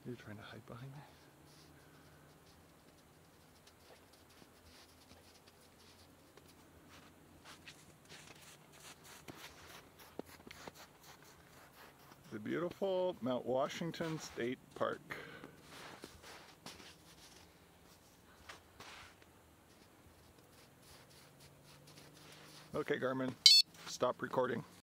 You're trying to hide behind me? The beautiful Mount Washington State Park. Okay, Garmin, stop recording.